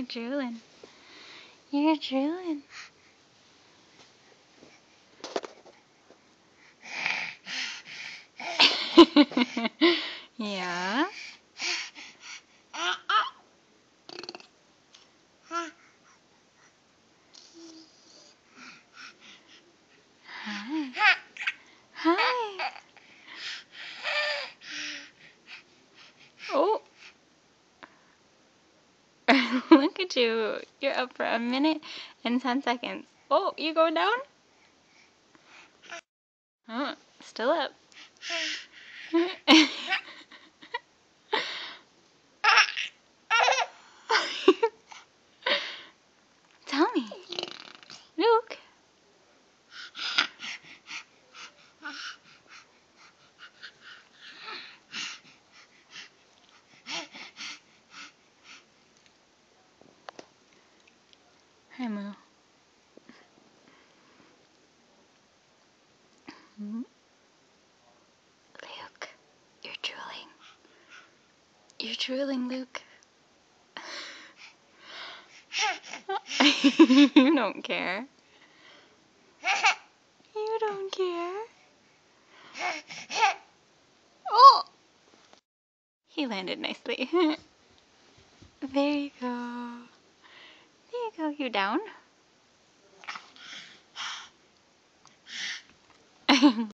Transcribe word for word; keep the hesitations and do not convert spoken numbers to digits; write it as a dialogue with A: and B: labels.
A: You're drooling. You're drooling. Yeah. Hi. Hi. Oh. Look at you. You're up for a minute and ten seconds. Oh, you going down? Huh. Still up. Tell me. Luke. Hi, Moo. Luke, you're drooling. You're drooling, Luke. You don't care. You don't care. Oh! He landed nicely. There you go. There you go. You down?